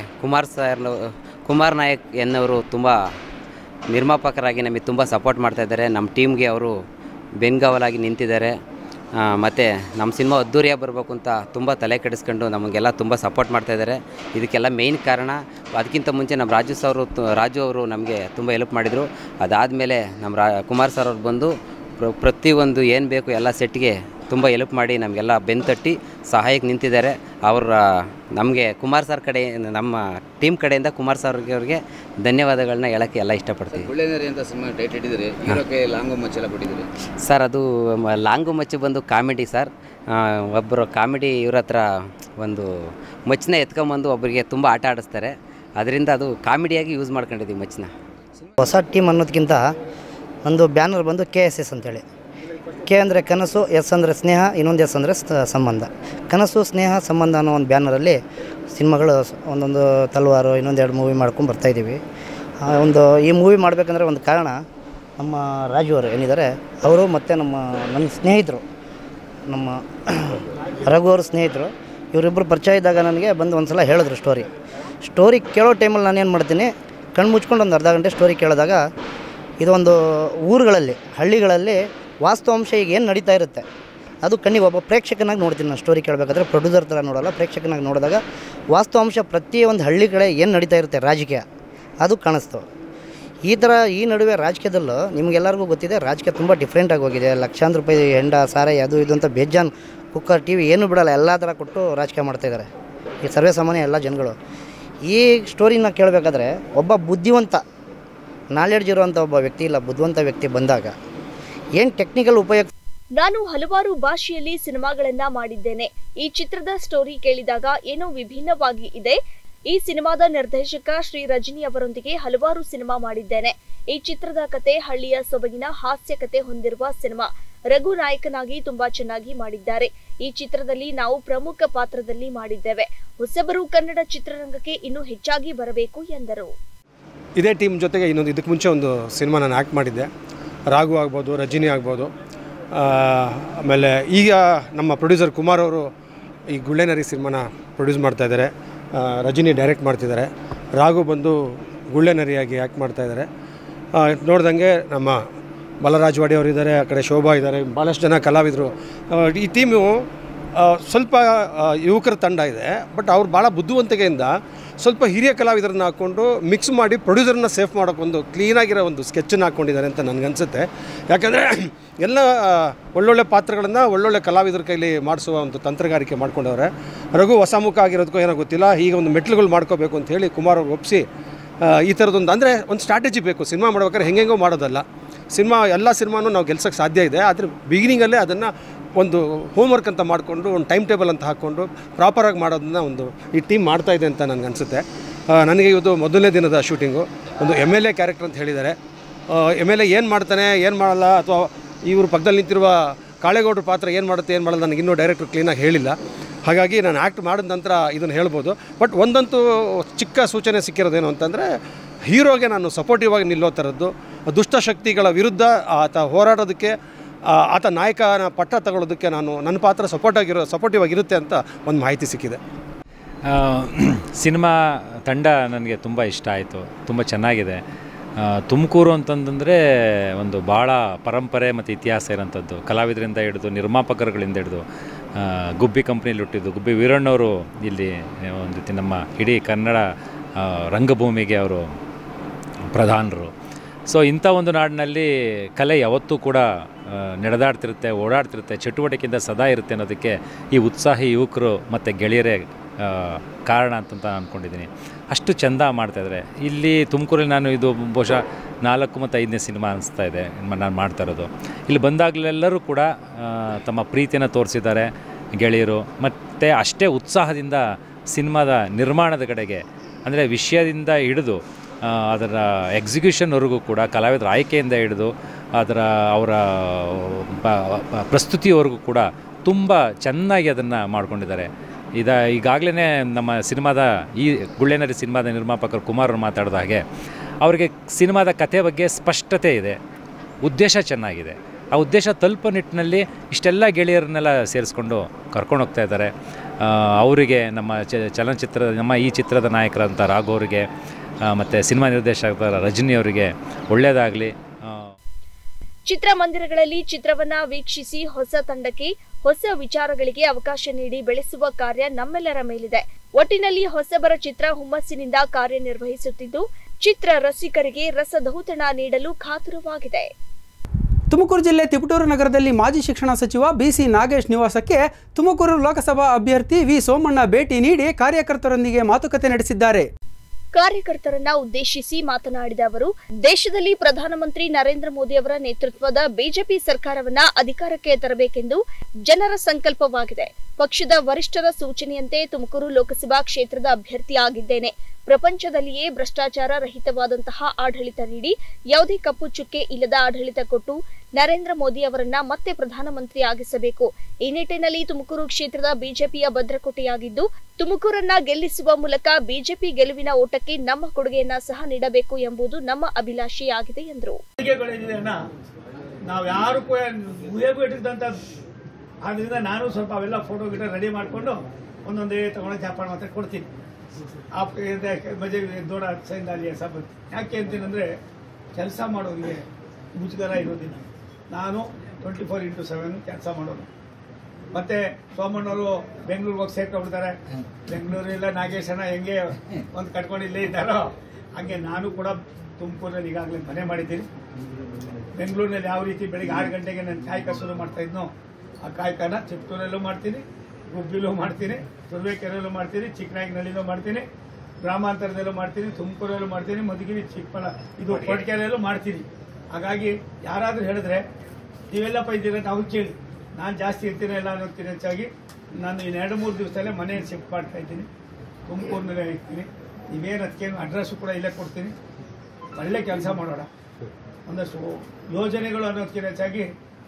ಕುಮಾರ್ ನಾಯಕ್ ಎನ್ನವರು ತುಂಬ ನಿರ್ಮಾಪಕರಾಗಿ ನಮಗೆ ತುಂಬ ಸಪೋರ್ಟ್ ಮಾಡ್ತಾಯಿದ್ದಾರೆ. ನಮ್ಮ ಟೀಮ್ಗೆ ಅವರು ಬೆನ್ಗಾವಲಾಗಿ ನಿಂತಿದ್ದಾರೆ. ಮತ್ತು ನಮ್ಮ ಸಿನಿಮಾ ಅದ್ದೂರಿಯಾಗಿ ಬರಬೇಕು ಅಂತ ತುಂಬ ತಲೆ ಕೆಡಿಸ್ಕೊಂಡು ನಮಗೆಲ್ಲ ತುಂಬ ಸಪೋರ್ಟ್ ಮಾಡ್ತಾಯಿದ್ದಾರೆ. ಇದಕ್ಕೆಲ್ಲ ಮೇಯ್ನ್ ಕಾರಣ, ಅದಕ್ಕಿಂತ ಮುಂಚೆ ನಮ್ಮ ರಾಜು ಅವರು ನಮಗೆ ತುಂಬ ಹೆಲ್ಪ್ ಮಾಡಿದರು. ಅದಾದಮೇಲೆ ನಮ್ಮ ಕುಮಾರ್ ಸರ್ ಅವ್ರು ಬಂದು ಪ್ರತಿಯೊಂದು ಏನು ಬೇಕು ಎಲ್ಲ ಸೆಟ್ಗೆ ತುಂಬ ಹೆಲ್ಪ್ ಮಾಡಿ ನಮಗೆಲ್ಲ ಬೆನ್ನು ತಟ್ಟಿ ಸಹಾಯಕ್ಕೆ ನಿಂತಿದ್ದಾರೆ. ನಮಗೆ ಕುಮಾರ್ ಸರ್ ಕಡೆ, ನಮ್ಮ ಟೀಮ್ ಕಡೆಯಿಂದ ಕುಮಾರ್ ಸರ್ ಅವ್ರಿಗೆ ಧನ್ಯವಾದಗಳನ್ನ ಹೇಳೋಕ್ಕೆ ಎಲ್ಲ ಇಷ್ಟಪಡ್ತೀವಿ. ಗುಳ್ಳೆನರಿ ಅಂತ ಸಿನಿಮಾ ಟೈಟ್ ಇಟ್ಟಿದ್ದೀರಿ, ಹೀರೋಕ್ಕೆ ಲಾಂಗು ಮಚ್ಚೆಲ್ಲ ಕೊಟ್ಟಿದ್ದೀರಿ ಸರ್. ಅದು ಲಾಂಗು ಮಚ್ಚು ಬಂದು ಕಾಮಿಡಿ ಸರ್. ಒಬ್ಬರು ಕಾಮಿಡಿ ಇವ್ರ ಹತ್ರ ಒಂದು ಮಚ್ಚನ್ನ ಎತ್ಕೊಂಬಂದು ಒಬ್ಬರಿಗೆ ತುಂಬ ಆಟ ಆಡಿಸ್ತಾರೆ. ಅದರಿಂದ ಅದು ಕಾಮಿಡಿಯಾಗಿ ಯೂಸ್ ಮಾಡ್ಕೊಂಡಿದ್ದೀವಿ ಮಚ್ಚನ್ನ. ಹೊಸ ಟೀಮ್ ಅನ್ನೋದಕ್ಕಿಂತ ಒಂದು ಬ್ಯಾನರ್ ಬಂದು KSS ಅಂತೇಳಿ. ಕೆ ಅಂದರೆ ಕನಸು, ಎಸ್ ಅಂದರೆ ಸ್ನೇಹ, ಇನ್ನೊಂದು ಎಸ್ ಅಂದರೆ ಸಂಬಂಧ. ಕನಸು ಸ್ನೇಹ ಸಂಬಂಧ ಅನ್ನೋ ಒಂದು ಬ್ಯಾನರಲ್ಲಿ ಸಿನಿಮಾಗಳು ಒಂದೊಂದು ತಲವಾರು ಇನ್ನೊಂದೆರಡು ಮೂವಿ ಮಾಡ್ಕೊಂಡು ಬರ್ತಾಯಿದ್ದೀವಿ. ಈ ಮೂವಿ ಮಾಡಬೇಕಂದ್ರೆ ಒಂದು ಕಾರಣ, ನಮ್ಮ ರಾಜು ಅವರು ಏನಿದ್ದಾರೆ ಅವರು ಮತ್ತು ನನ್ನ ಸ್ನೇಹಿತರು, ನಮ್ಮ ರಘು ಅವ್ರ ಸ್ನೇಹಿತರು, ಇವರಿಬ್ಬರು ಪರಿಚಯ ಇದ್ದಾಗ ನನಗೆ ಬಂದು ಒಂದು ಸಲ ಹೇಳಿದ್ರು ಸ್ಟೋರಿ ಕೇಳೋ ಟೈಮಲ್ಲಿ ನಾನೇನು ಮಾಡ್ತೀನಿ, ಕಣ್ಣು ಮುಚ್ಕೊಂಡು ಒಂದು ಅರ್ಧ ಗಂಟೆ ಸ್ಟೋರಿ ಕೇಳಿದಾಗ ಇದೊಂದು ಊರುಗಳಲ್ಲಿ, ಹಳ್ಳಿಗಳಲ್ಲಿ ವಾಸ್ತವಾಂಶ ಈಗ ಏನು ನಡೀತಾ ಇರುತ್ತೆ ಅದು ಕಣ್ಣಿಗೆ ಒಬ್ಬ ಪ್ರೇಕ್ಷಕನಾಗಿ ನೋಡ್ತೀನಿ. ನಾನು ಸ್ಟೋರಿ ಕೇಳಬೇಕಾದ್ರೆ ಪ್ರೊಡ್ಯೂಸರ್ ಥರ ನೋಡೋಲ್ಲ, ಪ್ರೇಕ್ಷಕನಾಗಿ ನೋಡಿದಾಗ ವಾಸ್ತವಾಂಶ ಪ್ರತಿಯೊಂದು ಹಳ್ಳಿ ಕಡೆ ಏನು ನಡೀತಾ ಇರುತ್ತೆ ರಾಜಕೀಯ ಅದು ಕಾಣಿಸ್ತು. ಈ ನಡುವೆ ರಾಜಕೀಯದಲ್ಲೂ ನಿಮಗೆಲ್ಲರಿಗೂ ಗೊತ್ತಿದೆ, ರಾಜಕೀಯ ತುಂಬ ಡಿಫ್ರೆಂಟಾಗಿ ಹೋಗಿದೆ. ಲಕ್ಷಾಂತರ ರೂಪಾಯಿ ಹೆಂಡ ಸಾರಾಯಿ ಅದು ಇದು ಅಂತ ಬೇಜಾನ್ ಕುಕ್ಕರ್ TV ಏನೂ ಬಿಡೋಲ್ಲ, ಎಲ್ಲ ಥರ ಕೊಟ್ಟು ರಾಜಕೀಯ ಮಾಡ್ತಾಯಿದ್ದಾರೆ ಈ ಸರ್ವೇ ಸಾಮಾನ್ಯ ಎಲ್ಲ ಜನಗಳು. ಈ ಸ್ಟೋರಿನ ಕೇಳಬೇಕಾದ್ರೆ ಒಬ್ಬ ಬುದ್ಧಿವಂತ ನಾಲೆಡ್ಜ್ ಇರುವಂಥ ಒಬ್ಬ ವ್ಯಕ್ತಿ, ಇಲ್ಲ ಬುದ್ಧಿವಂತ ವ್ಯಕ್ತಿ ಬಂದಾಗ ಏನು ಟೆಕ್ನಿಕಲ್ ಉಪಯೋಗ. ನಾನು ಹಲವಾರು ಭಾಷೆಯಲ್ಲಿ ಸಿನಿಮಾಗಳನ್ನ ಮಾಡಿದ್ದೇನೆ. ಈ ಚಿತ್ರದ ಸ್ಟೋರಿ ಕೇಳಿದಾಗ ಏನೋ ವಿಭಿನ್ನವಾಗಿ ಇದೆ. ಈ ಸಿನಿಮಾದ ನಿರ್ದೇಶಕ ಶ್ರೀ ರಜನಿ ಅವರೊಂದಿಗೆ ಹಲವಾರು ಸಿನಿಮಾ ಮಾಡಿದ್ದೇನೆ. ಈ ಚಿತ್ರದ ಕತೆ ಹಳ್ಳಿಯ ಸೊಬಗಿನ ಹಾಸ್ಯ ಕತೆ ಹೊಂದಿರುವ ಸಿನಿಮಾ. ರಘು ನಾಯಕನಾಗಿ ತುಂಬಾ ಚೆನ್ನಾಗಿ ಮಾಡಿದ್ದಾರೆ. ಈ ಚಿತ್ರದಲ್ಲಿ ನಾವು ಪ್ರಮುಖ ಪಾತ್ರದಲ್ಲಿ ಮಾಡಿದ್ದೇವೆ. ಹೊಸಬರು ಕನ್ನಡ ಚಿತ್ರರಂಗಕ್ಕೆ ಇನ್ನೂ ಹೆಚ್ಚಾಗಿ ಬರಬೇಕು ಎಂದರು. ಇದೇ ಟೀಮ್ ಜೊತೆಗೆ ಇದಕ್ಕೆ ಮುಂಚೆ ಒಂದು ಸಿನಿಮಾ ನಾನು ಆ್ಯಕ್ಟ್ ಮಾಡಿದ್ದೆ. ರಾಘು ಆಗ್ಬೋದು, ರಜನಿ ಆಗ್ಬೋದು. ಆಮೇಲೆ ಈಗ ನಮ್ಮ ಪ್ರೊಡ್ಯೂಸರ್ ಕುಮಾರ್ ಅವರು ಈ ಗುಳ್ಳೆನರಿ ಸಿನಿಮಾನ ಪ್ರೊಡ್ಯೂಸ್ ಮಾಡ್ತಾಯಿದ್ದಾರೆ. ರಜನಿ ಡೈರೆಕ್ಟ್ ಮಾಡ್ತಿದ್ದಾರೆ. ರಾಘು ಬಂದು ಗುಳ್ಳೆನರಿಯಾಗಿ ಆ್ಯಕ್ಟ್ ಮಾಡ್ತಾಯಿದ್ದಾರೆ. ನೋಡ್ದಂಗೆ ನಮ್ಮ ಬಲರಾಜ್ ವಾಡಿ ಅವರು ಇದ್ದಾರೆ, ಆ ಕಡೆ ಶೋಭಾ ಇದ್ದಾರೆ, ಭಾಳಷ್ಟು ಜನ ಕಲಾವಿದರು. ಈ ಟೀಮು ಸ್ವಲ್ಪ ಯುವಕರ ತಂಡ ಇದೆ. ಬಟ್ ಅವ್ರು ಭಾಳ ಬುದ್ಧಿವಂತಿಕೆಯಿಂದ ಸ್ವಲ್ಪ ಹಿರಿಯ ಕಲಾವಿದರನ್ನ ಹಾಕ್ಕೊಂಡು ಮಿಕ್ಸ್ ಮಾಡಿ ಪ್ರೊಡ್ಯೂಸರ್ನ ಸೇಫ್ ಮಾಡೋಕ್ಕೊಂದು ಕ್ಲೀನಾಗಿರೋ ಒಂದು ಸ್ಕೆಚ್ಚನ್ನು ಹಾಕ್ಕೊಂಡಿದ್ದಾರೆ ಅಂತ ನನಗನ್ಸುತ್ತೆ. ಯಾಕಂದರೆ ಎಲ್ಲ ಒಳ್ಳೊಳ್ಳೆ ಪಾತ್ರಗಳನ್ನು ಒಳ್ಳೊಳ್ಳೆ ಕಲಾವಿದರ ಕೈಲಿ ಮಾಡಿಸುವ ಒಂದು ತಂತ್ರಗಾರಿಕೆ ಮಾಡ್ಕೊಂಡವ್ರೆ. ರಘು ಹೊಸ ಮುಖ ಆಗಿರೋದಕ್ಕೂ ಏನೋ ಗೊತ್ತಿಲ್ಲ, ಈಗ ಒಂದು ಮೆಟ್ಲುಗಳು ಮಾಡ್ಕೋಬೇಕು ಅಂತ ಹೇಳಿ ಕುಮಾರ್ ಅವ್ರು ಒಪ್ಪಿಸಿ ಈ ಥರದೊಂದು, ಅಂದರೆ ಒಂದು ಸ್ಟ್ರಾಟಜಿ ಬೇಕು ಸಿನಿಮಾ ಮಾಡ್ಬೇಕಾದ್ರೆ. ಹೆಂಗೆಂಗೋ ಮಾಡೋದಲ್ಲ ಎಲ್ಲ ಸಿನಿಮಾನೂ ನಾವು ಗೆಲ್ಸೋಕ್ಕೆ ಸಾಧ್ಯ ಇದೆ. ಆದರೆ ಬಿಗಿನಿಂಗಲ್ಲೇ ಅದನ್ನು ಒಂದು ಹೋಮ್ವರ್ಕ್ ಅಂತ ಮಾಡಿಕೊಂಡು ಒಂದು ಟೈಮ್ ಟೇಬಲ್ ಅಂತ ಹಾಕ್ಕೊಂಡು ಪ್ರಾಪರಾಗಿ ಮಾಡೋದನ್ನ ಈ ಟೀಮ್ ಮಾಡ್ತಾಯಿದೆ ಅಂತ ನನಗನ್ಸುತ್ತೆ. ನನಗೆ ಇವತ್ತು ಮೊದಲನೇ ದಿನದ ಶೂಟಿಂಗು. ಒಂದು MLA ಕ್ಯಾರೆಕ್ಟರ್ ಅಂತ ಹೇಳಿದ್ದಾರೆ. MLA ಏನು ಮಾಡ್ತಾನೆ ಏನು ಮಾಡಲ್ಲ, ಅಥವಾ ಇವರು ಪಕ್ಕದಲ್ಲಿ ನಿಂತಿರುವ ಕಾಳೇಗೌಡರ ಪಾತ್ರ ಏನು ಮಾಡುತ್ತೆ ಏನು ಮಾಡಲ್ಲ ನನಗಿನ್ನೂ ಡೈರೆಕ್ಟ್ರು ಕ್ಲೀನಾಗಿ ಹೇಳಿಲ್ಲ. ಹಾಗಾಗಿ ನಾನು ಆ್ಯಕ್ಟ್ ಮಾಡಿದ ನಂತರ ಇದನ್ನು ಹೇಳ್ಬೋದು. ಬಟ್ ಒಂದಂತೂ ಚಿಕ್ಕ ಸೂಚನೆ ಸಿಕ್ಕಿರೋದೇನು ಅಂತಂದರೆ, ಹೀರೋಗೆ ನಾನು ಸಪೋರ್ಟಿವ್ ಆಗಿ ನಿಲ್ಲೋ ಥರದ್ದು, ದುಷ್ಟಶಕ್ತಿಗಳ ವಿರುದ್ಧ ಆತ ಹೋರಾಡೋದಕ್ಕೆ, ಆತ ನಾಯಕನ ಪಟ್ಟ ತಗೊಳ್ಳೋದಕ್ಕೆ ನನ್ನ ಪಾತ್ರ ಸಪೋರ್ಟಿವ್ ಆಗಿರುತ್ತೆ ಅಂತ ಒಂದು ಮಾಹಿತಿ ಸಿಕ್ಕಿದೆ. ಸಿನಿಮಾ ತಂಡ ನನಗೆ ತುಂಬ ಇಷ್ಟ ಆಯಿತು, ತುಂಬ ಚೆನ್ನಾಗಿದೆ. ತುಮಕೂರು ಅಂತಂದರೆ ಒಂದು ಭಾಳ ಪರಂಪರೆ ಮತ್ತು ಇತಿಹಾಸ ಇರೋಂಥದ್ದು. ಕಲಾವಿದರಿಂದ ಹಿಡಿದು ನಿರ್ಮಾಪಕರುಗಳಿಂದ ಹಿಡಿದು ಗುಬ್ಬಿ ಕಂಪ್ನಿಲಿ ಹುಟ್ಟಿದ್ದು ಗುಬ್ಬಿ ವೀರಣ್ಣವರು ಇಲ್ಲಿ ಒಂದು ರೀತಿ ನಮ್ಮ ಇಡೀ ಕನ್ನಡ ರಂಗಭೂಮಿಗೆ ಅವರು ಪ್ರಧಾನರು. ಸೊ ಇಂಥ ಒಂದು ನಾಡಿನಲ್ಲಿ ಕಲೆ ಯಾವತ್ತೂ ಕೂಡ ನಡೆದಾಡ್ತಿರುತ್ತೆ, ಓಡಾಡ್ತಿರುತ್ತೆ, ಚಟುವಟಿಕೆಯಿಂದ ಸದಾ ಇರುತ್ತೆ ಅನ್ನೋದಕ್ಕೆ ಈ ಉತ್ಸಾಹಿ ಯುವಕರು ಮತ್ತು ಗೆಳೆಯರೇ ಕಾರಣ ಅಂತ ಅಂದ್ಕೊಂಡಿದ್ದೀನಿ. ಅಷ್ಟು ಚೆಂದ ಮಾಡ್ತಾಯಿದ್ದಾರೆ. ಇಲ್ಲಿ ತುಮಕೂರಲ್ಲಿ ನಾನು ಇದು ಬಹುಶಃ 4 ಮತ್ತು 5ನೇ ಸಿನಿಮಾ ಅನಿಸ್ತಾ ಇದೆ ನಾನು ಮಾಡ್ತಾ ಇರೋದು. ಇಲ್ಲಿ ಬಂದಾಗಲೆಲ್ಲರೂ ಕೂಡ ತಮ್ಮ ಪ್ರೀತಿಯನ್ನು ತೋರಿಸಿದ್ದಾರೆ ಗೆಳೆಯರು. ಮತ್ತು ಅಷ್ಟೇ ಉತ್ಸಾಹದಿಂದ ಸಿನಿಮಾದ ನಿರ್ಮಾಣದ ಕಡೆಗೆ, ಅಂದರೆ ವಿಷಯದಿಂದ ಹಿಡಿದು ಅದರ ಎಕ್ಸಿಕ್ಯೂಷನ್ವರೆಗೂ ಕೂಡ ಕಲಾವಿದರ ಆಯ್ಕೆಯಿಂದ ಹಿಡಿದು ಅವರ ಪ್ರಸ್ತುತಿಯವರೆಗೂ ಕೂಡ ತುಂಬ ಚೆನ್ನಾಗಿ ಅದನ್ನು ಮಾಡ್ಕೊಂಡಿದ್ದಾರೆ. ಈಗಾಗಲೇ ನಮ್ಮ ಸಿನಿಮಾದ ಈ ಗುಳ್ಳೆನರಿ ಸಿನಿಮಾದ ನಿರ್ಮಾಪಕರು ಕುಮಾರ್ ಅವರು ಮಾತಾಡಿದ ಹಾಗೆ ಅವರಿಗೆ ಸಿನಿಮಾದ ಕಥೆ ಬಗ್ಗೆ ಸ್ಪಷ್ಟತೆ ಇದೆ, ಉದ್ದೇಶ ಚೆನ್ನಾಗಿದೆ. ಆ ಉದ್ದೇಶ ತಲುಪೋ ನಿಟ್ಟಿನಲ್ಲಿ ಇಷ್ಟೆಲ್ಲ ಗೆಳೆಯರನ್ನೆಲ್ಲ ಸೇರಿಸ್ಕೊಂಡು ಕರ್ಕೊಂಡು ಹೋಗ್ತಾ ಇದ್ದಾರೆ. ಅವರಿಗೆ ನಮ್ಮ ಈ ಚಿತ್ರದ ನಾಯಕರಂಥ ರಾಘು ಅವರಿಗೆ ಮತ್ತು ಸಿನಿಮಾ ನಿರ್ದೇಶಕರ ರಜನಿ ಅವರಿಗೆ ಒಳ್ಳೆಯದಾಗಲಿ. ಚಿತ್ರಮಂದಿರಗಳಲ್ಲಿ ಚಿತ್ರವನ್ನ ವೀಕ್ಷಿಸಿ ಹೊಸ ತಂಡಕ್ಕೆ ಹೊಸ ವಿಚಾರಗಳಿಗೆ ಅವಕಾಶ ನೀಡಿ ಬೆಳೆಸುವ ಕಾರ್ಯ ನಮ್ಮೆಲ್ಲರ ಮೇಲಿದೆ. ಒಟ್ಟಿನಲ್ಲಿ ಹೊಸಬರ ಚಿತ್ರ ಹುಮ್ಮಸ್ಸಿನಿಂದ ಕಾರ್ಯನಿರ್ವಹಿಸುತ್ತಿದ್ದು ಚಿತ್ರ ರಸಿಕರಿಗೆ ರಸದೌತಣ ನೀಡಲು ಕಾತುರವಾಗಿದೆ. ತುಮಕೂರು ಜಿಲ್ಲೆ ತಿಪಟೂರು ನಗರದಲ್ಲಿ ಮಾಜಿ ಶಿಕ್ಷಣ ಸಚಿವ ಬಿಸಿ ನಾಗೇಶ್ ನಿವಾಸಕ್ಕೆ ತುಮಕೂರು ಲೋಕಸಭಾ ಅಭ್ಯರ್ಥಿ ವಿ ಸೋಮಣ್ಣ ಭೇಟಿ ನೀಡಿ ಕಾರ್ಯಕರ್ತರೊಂದಿಗೆ ಮಾತುಕತೆ ನಡೆಸಿದ್ದಾರೆ. ಕಾರ್ಯಕರ್ತರನ್ನ ಉದ್ದೇಶಿಸಿ ಮಾತನಾಡಿದ ಅವರು, ದೇಶದಲ್ಲಿ ಪ್ರಧಾನಮಂತ್ರಿ ನರೇಂದ್ರ ಮೋದಿ ಅವರ ನೇತೃತ್ವದ ಬಿಜೆಪಿ ಸರ್ಕಾರವನ್ನ ಅಧಿಕಾರಕ್ಕೆ ತರಬೇಕೆಂದು ಜನರ ಸಂಕಲ್ಪವಾಗಿದೆ. ಪಕ್ಷದ ವರಿಷ್ಠರ ಸೂಚನೆಯಂತೆ ತುಮಕೂರು ಲೋಕಸಭಾ ಕ್ಷೇತ್ರದ ಅಭ್ಯರ್ಥಿಯಾಗಿದ್ದೇನೆ. ಪ್ರಪಂಚದಲ್ಲಿಯೇ ಭ್ರಷ್ಟಾಚಾರ ರಹಿತವಾದಂತಹ ಆಡಳಿತ ನೀಡಿ ಯಾವುದೇ ಕಪ್ಪು ಚುಕ್ಕೆ ಇಲ್ಲದ ಆಡಳಿತ ಕೊಟ್ಟು ನರೇಂದ್ರ ಮೋದಿ ಅವರನ್ನ ಮತ್ತೆ ಪ್ರಧಾನಮಂತ್ರಿ ಆಗಿಸಬೇಕು. ಈ ನಿಟ್ಟಿನಲ್ಲಿ ತುಮಕೂರು ಕ್ಷೇತ್ರದ ಬಿಜೆಪಿಯ ಭದ್ರಕೋಟೆಯಾಗಿದ್ದು ತುಮಕೂರನ್ನ ಗೆಲ್ಲಿಸುವ ಮೂಲಕ ಬಿಜೆಪಿ ಗೆಲುವಿನ ಓಟಕ್ಕೆ ನಮ್ಮ ಕೊಡುಗೆಯನ್ನ ಸಹ ನೀಡಬೇಕು ಎಂಬುದು ನಮ್ಮ ಅಭಿಲಾಷೆಯಾಗಿದೆ ಎಂದರು. ನಾವು ಯಾರು ಆದ್ರಿಂದ ನಾನು ಸ್ವಲ್ಪ ಅವೆಲ್ಲ ಫೋಟೋ ಗಿಟ ರೆಡಿ ಮಾಡಿಕೊಂಡು ಒಂದೊಂದೇ ತಗೊಂಡು ಜಾಪಾನ್ ಮಾತ್ರ ಕೊಡ್ತೀನಿ. ಮಜೆ ದೊಡ್ಡ ಸೈನ್ಯ ಸಬ್ ಯಾಕೆ ಅಂತೀನಂದರೆ ಕೆಲಸ ಮಾಡೋರಿಗೆ ಮುಜುಗರ ಇರೋದಿಲ್ಲ. ನಾನು 24/7 ಕೆಲಸ ಮಾಡೋದು. ಮತ್ತೆ ಸೋಮಣ್ಣವರು ಬೆಂಗಳೂರಿಗೆ ಹೋಗಿ ಸೇರ್ಕೊಂಡ್ಬಿಡ್ತಾರೆ. ಬೆಂಗಳೂರಿಲ್ಲ ನಾಗೇಶನ ಹೆಂಗೆ ಒಂದು ಕಟ್ಕೊಂಡು ಇಲ್ಲೇ ಇದ್ದಾರೋ ಹಂಗೆ ನಾನು ಕೂಡ ತುಮಕೂರಲ್ಲಿ ಈಗಾಗಲೇ ಮನೆ ಮಾಡಿದ್ದೀನಿ. ಬೆಂಗಳೂರಿನಲ್ಲಿ ಯಾವ ರೀತಿ ಬೆಳಿಗ್ಗೆ 6 ಗಂಟೆಗೆ ನಾನು ಕಾಯಕ ಶುರು ಮಾಡ್ತಾ ಇದ್ನೋ ಆ ಕಾಯಕನ ಚಿತ್ತೂರಲ್ಲೂ ಮಾಡ್ತೀನಿ, ಗುಬ್ಬಿಲೂ ಮಾಡ್ತೀನಿ, ತುರುವೇಕೆರೆಯಲ್ಲೂ ಮಾಡ್ತೀನಿ, ಚಿಕ್ಕನಾಗಿನಲ್ಲಿನೂ ಮಾಡ್ತೀನಿ, ಗ್ರಾಮಾಂತರದಲ್ಲೂ ಮಾಡ್ತೀನಿ, ತುಮಕೂರಲ್ಲೂ ಮಾಡ್ತೀನಿ, ಮಧುಗಿರಿ ಇದು ಕೊರಟಗೆರೆಯಲ್ಲೂ ಮಾಡ್ತೀನಿ. ಹಾಗಾಗಿ ಯಾರಾದರೂ ಹೇಳಿದ್ರೆ ನೀವೆಲ್ಲಪ್ಪ ಇದ್ದೀರ ಅಂತ ಅವ್ರು ಕೇಳಿ. ನಾನು ಜಾಸ್ತಿ ಇರ್ತೀನಿ ಎಲ್ಲ ಅನ್ನೋದ್ಕಿಂತ ಹೆಚ್ಚಾಗಿ ನಾನು ಇನ್ನು 2-3 ದಿವಸದಲ್ಲೇ ಮನೆ ಶಿಫ್ಟ್ ಮಾಡ್ತಾ ಇದ್ದೀನಿ. ತುಮಕೂರಿನಲ್ಲೇ ಇರ್ತೀನಿ. ನೀವೇನು ಅದಕ್ಕೇನು ಅಡ್ರೆಸ್ಸು ಕೂಡ ಇಲ್ಲೇ ಕೊಡ್ತೀನಿ. ಒಳ್ಳೆ ಕೆಲಸ ಮಾಡೋಣ. ಒಂದಷ್ಟು ಯೋಜನೆಗಳು ಅನ್ನೋದಕ್ಕಿಂತ ಹೆಚ್ಚಾಗಿ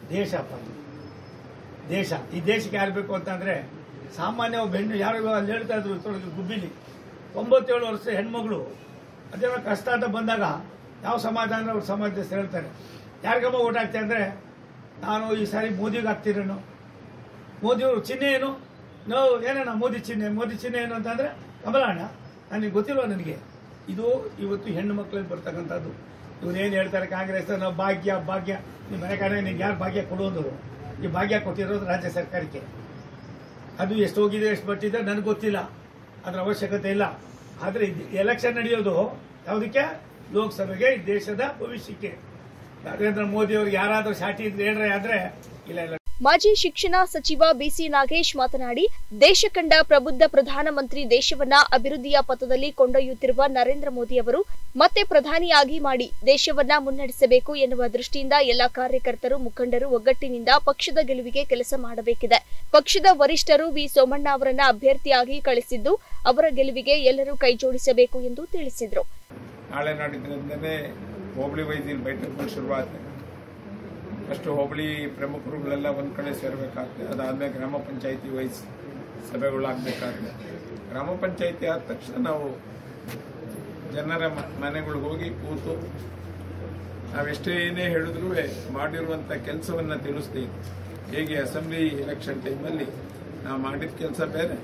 ದೇಶ ಈ ದೇಶಕ್ಕೆ ಯಾರು ಬೇಕು ಅಂತಂದರೆ ಸಾಮಾನ್ಯ ಹೆಣ್ಣು ಯಾರು ಅಲ್ಲಿ ಹೇಳ್ತಾ ಇದ್ರು ಗುಬ್ಬಿಲಿ 97 ವರ್ಷ ಹೆಣ್ಮಗಳು ಅದೇನೋ ಕಷ್ಟ ಅಂತ ಬಂದಾಗ ಯಾವ ಸಮಾಜ ಅಂದರೆ ಅವ್ರ ಸಮಾಜದಷ್ಟು ಹೇಳ್ತಾರೆ ಯಾರಿಗಮ್ಮ ಓಟ್ ಹಾಕ್ತೆ ಅಂದರೆ ನಾನು ಈ ಸಾರಿ ಮೋದಿಗೆ ಹಾಕ್ತೀರೇನು, ಮೋದಿಯವರು ಚಿಹ್ನೆ ಏನು, ಏನೇನ ಮೋದಿ ಚಿಹ್ನೆ ಏನು ಅಂತಂದರೆ ಕಮಲಾಣ. ನನಗೆ ಗೊತ್ತಿಲ್ವ ನನಗೆ ಇದು ಇವತ್ತು ಹೆಣ್ಣು ಮಕ್ಕಳಲ್ಲಿ ಬರ್ತಕ್ಕಂಥದ್ದು. ಇವರೇನು ಹೇಳ್ತಾರೆ ಕಾಂಗ್ರೆಸ್ ನಾವು ಭಾಗ್ಯ ನಿಮ್ಮ ಮನೆ ಕಡೆ ನಿಮ್ಗೆ ಯಾರು ಭಾಗ್ಯ ಕೊಡುವಂದರು. ಈ ಭಾಗ್ಯ ಕೊಟ್ಟಿರೋದು ರಾಜ್ಯ ಸರ್ಕಾರಕ್ಕೆ. ಅದು ಎಷ್ಟು ಹೋಗಿದೆ ಎಷ್ಟು ಬಟ್ಟಿದೆ ನನಗೆ ಗೊತ್ತಿಲ್ಲ, ಅದರ ಅವಶ್ಯಕತೆ ಇಲ್ಲ. ಆದರೆ ಎಲೆಕ್ಷನ್ ನಡೆಯೋದು ಯಾವುದಕ್ಕೆ? ಲೋಕಸಭೆಗೆ, ದೇಶದ ಭವಿಷ್ಯಕ್ಕೆ. ನರೇಂದ್ರ ಮೋದಿ ಅವ್ರಿಗೆ ಯಾರಾದರೂ ಸಾಟಿ ಇದ್ರೆ ಹೇಳ್ರೆ ಆದ್ರೆ ಇಲ್ಲ. ಮಾಜಿ ಶಿಕ್ಷಣ ಸಚಿವ ಬಿಸಿ ನಾಗೇಶ್ ಮಾತನಾಡಿ, ದೇಶ ಕಂಡ ಪ್ರಬುದ್ಧ ಪ್ರಧಾನಮಂತ್ರಿ ದೇಶವನ್ನ ಅಭಿವೃದ್ಧಿಯ ಪಥದಲ್ಲಿ ಕೊಂಡೊಯ್ಯುತ್ತಿರುವ ನರೇಂದ್ರ ಮೋದಿ ಅವರು ಮತ್ತೆ ಪ್ರಧಾನಿಯಾಗಿ ಮಾಡಿ ದೇಶವನ್ನ ಮುನ್ನಡೆಸಬೇಕು ಎನ್ನುವ ದೃಷ್ಟಿಯಿಂದ ಎಲ್ಲ ಕಾರ್ಯಕರ್ತರು ಮುಖಂಡರು ಒಗ್ಗಟ್ಟಿನಿಂದ ಪಕ್ಷದ ಗೆಲುವಿಗೆ ಕೆಲಸ ಮಾಡಬೇಕಿದೆ. ಪಕ್ಷದ ವರಿಷ್ಠರು ವಿ ಸೋಮಣ್ಣ ಅವರನ್ನ ಅಭ್ಯರ್ಥಿಯಾಗಿ ಕಳಿಸಿದ್ದು ಅವರ ಗೆಲುವಿಗೆ ಎಲ್ಲರೂ ಕೈಜೋಡಿಸಬೇಕು ಎಂದು ತಿಳಿಸಿದರು. ನಾಳೆ ನಾಡಿದ್ರಿಂದನೇ ಹೋಬಳಿ ವೈದ್ಯರು ಬೈಠಕ್ಗಳು ಶುರುವಾಗುತ್ತೆ. ಫಸ್ಟ್ ಹೋಬಳಿ ಪ್ರಮುಖರುಗಳೆಲ್ಲ ಒಂದು ಕಡೆ ಸೇರಬೇಕಾಗ್ತದೆ. ಅದಾದಮೇಲೆ ಗ್ರಾಮ ಪಂಚಾಯಿತಿ ವೈಸ್ ಸಭೆಗಳಾಗಬೇಕಾಗ್ತದೆ. ಗ್ರಾಮ ಪಂಚಾಯಿತಿ ಆದ ತಕ್ಷಣ ನಾವು ಜನರ ಮನೆಗಳಿಗೆ ಹೋಗಿ ಕೂತು ನಾವೆಷ್ಟೇ ಏನೇ ಹೇಳಿದ್ರೂ ಮಾಡಿರುವಂಥ ಕೆಲಸವನ್ನು ತಿಳಿಸ್ತೀವಿ. ಹೇಗೆ ಅಸೆಂಬ್ಲಿ ಎಲೆಕ್ಷನ್ ಟೈಮಲ್ಲಿ ನಾವು ಮಾಡಿದ ಕೆಲಸ ಬೇರೆ,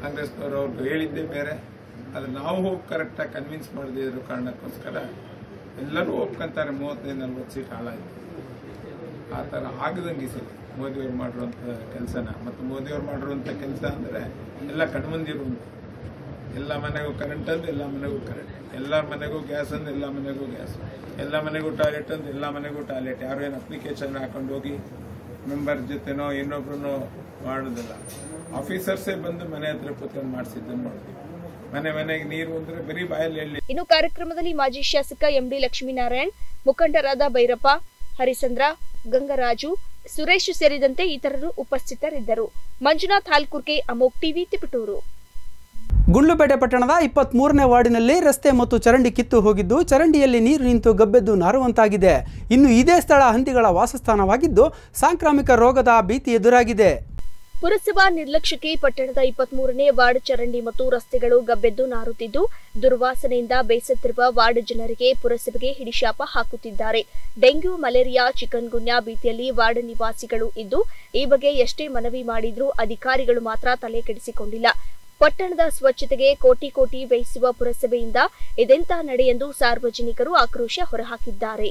ಕಾಂಗ್ರೆಸ್ನವರು ಅವ್ರಿಗೆ ಹೇಳಿದ್ದೇ ಬೇರೆ. ಅದು ನಾವು ಹೋಗಿ ಕರೆಕ್ಟಾಗಿ ಕನ್ವಿನ್ಸ್ ಮಾಡದಿರೋ ಕಾರಣಕ್ಕೋಸ್ಕರ ಎಲ್ಲರೂ ಒಪ್ಕೊಂತಾರೆ 35-40 ಸೀಟ್ ಹಾಳಾಯಿತು. ಆ ಥರ ಆಗದಂಗೆ ಸರಿ ಮೋದಿಯವ್ರು ಮಾಡಿರುವಂಥ ಕೆಲಸನ. ಮತ್ತು ಮೋದಿಯವ್ರು ಮಾಡಿರುವಂಥ ಕೆಲಸ ಅಂದರೆ ಎಲ್ಲ ಕಣ್ಮಂದಿರುವಂಥ, ಎಲ್ಲ ಮನೆಗೂ ಕರೆಂಟ್ ಅಂದು ಎಲ್ಲ ಮನೆಗೂ ಕರೆಂಟ್, ಎಲ್ಲರ ಮನೆಗೂ ಗ್ಯಾಸ್ ಅಂದು ಎಲ್ಲ ಮನೆಗೂ ಗ್ಯಾಸ್, ಎಲ್ಲ ಮನೆಗೂ ಟಾಯ್ಲೆಟ್ ಅಂದು ಎಲ್ಲ ಮನೆಗೂ ಟಾಯ್ಲೆಟ್. ಯಾರು ಏನು ಅಪ್ಲಿಕೇಶನ್ ಹಾಕೊಂಡು ಹೋಗಿ ಮೆಂಬರ್ ಜೊತೆನೋ ಇನ್ನೊಬ್ರು ಮಾಡೋದಿಲ್ಲ, ಆಫೀಸರ್ಸೇ ಬಂದು ಮನೆ ಹತ್ರ ಕೂತ್ಕೊಂಡು ಮಾಡಿಸಿದ್ದನ್ನು ನೋಡ್ತೀವಿ. ಮನೆಗೆ ನೀರು ಅಂದ್ರೆ ಬರೀ ಬಾಯಲ್ಲಿ ಹೇಳಿ. ಇನ್ನು ಕಾರ್ಯಕ್ರಮದಲ್ಲಿ ಮಾಜಿ ಶಾಸಕ ಎಂಡಿ ಲಕ್ಷ್ಮೀನಾರಾಯಣ್, ಮುಖಂಡರಾದ ಭೈರಪ್ಪ, ಹರಿಸಂದ್ರ, ಗಂಗರಾಜು, ಸುರೇಶ್ ಸೇರಿದಂತೆ ಇತರರು ಉಪಸ್ಥಿತರಿದ್ದರು. ಮಂಜುನಾಥ್ ಹಾಲ್ಕುರ್ಕೆ, ಅಮೋಕ್ ಟಿವಿ, ತಿಪಟೂರು. ಗುಂಡ್ಲುಪೇಟೆ ಪಟ್ಟಣದ 23ನೇ ವಾರ್ಡಿನಲ್ಲಿ ರಸ್ತೆ ಮತ್ತು ಚರಂಡಿ ಕಿತ್ತು ಹೋಗಿದ್ದು, ಚರಂಡಿಯಲ್ಲಿ ನೀರು ನಿಂತು ಗಬ್ಬೆದ್ದು ನಾರುವಂತಾಗಿದೆ. ಇನ್ನು ಇದೇ ಸ್ಥಳ ಹಂದಿಗಳ ವಾಸಸ್ಥಾನವಾಗಿದ್ದು, ಸಾಂಕ್ರಾಮಿಕ ರೋಗದ ಭೀತಿ ಎದುರಾಗಿದೆ. ಪುರಸಭಾ ನಿರ್ಲಕ್ಷ್ಯಕ್ಕೆ ಪಟ್ಟಣದ 23ನೇ ವಾರ್ಡ್ ಚರಂಡಿ ಮತ್ತು ರಸ್ತೆಗಳು ಗಬ್ಬೆದ್ದು ನಾರುತ್ತಿದ್ದು, ದುರ್ವಾಸನೆಯಿಂದ ಬೇಸತ್ತಿರುವ ವಾರ್ಡ್ ಜನರಿಗೆ ಪುರಸಭೆಗೆ ಹಿಡಿಶಾಪ ಹಾಕುತ್ತಿದ್ದಾರೆ. ಡೆಂಗ್ಯೂ, ಮಲೇರಿಯಾ, ಚಿಕನ್ ಗುನ್ಯಾ ಭೀತಿಯಲ್ಲಿ ವಾರ್ಡ್ ನಿವಾಸಿಗಳು ಇದ್ದು, ಈ ಬಗ್ಗೆ ಎಷ್ಟೇ ಮನವಿ ಮಾಡಿದ್ರೂ ಅಧಿಕಾರಿಗಳು ಮಾತ್ರ ತಲೆ ಕೆಡಿಸಿಕೊಂಡಿಲ್ಲ. ಪಟ್ಟಣದ ಸ್ವಚ್ಛತೆಗೆ ಕೋಟಿ ಕೋಟಿ ವ್ಯಯಿಸುವ ಪುರಸಭೆಯಿಂದ ಇದೆಂತ ನಡೆ ಎಂದು ಸಾರ್ವಜನಿಕರು ಆಕ್ರೋಶ ಹೊರಹಾಕಿದ್ದಾರೆ.